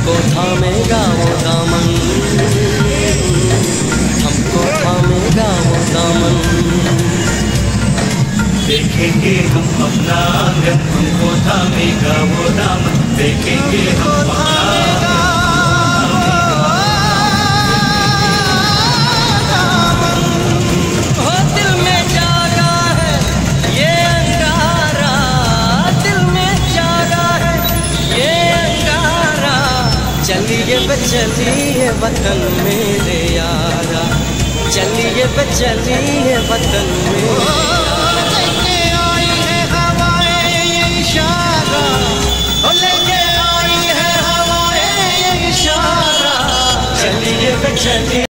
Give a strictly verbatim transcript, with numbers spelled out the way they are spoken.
हमको थामेगा वो दामन, हमको थामेगा वो दामन। देखेंगे हम अपना आंगन, हमको थामेगा वो दामन, देखेंगे हम अपना चलिए बे चलिए वतन मेरे यारा, चलिए बे चलिए वतन मेरे यारा। लेके आई है हवाएं ये इशारा, लेके आई है हवाएं ये इशारा, चलिए बे चलिए।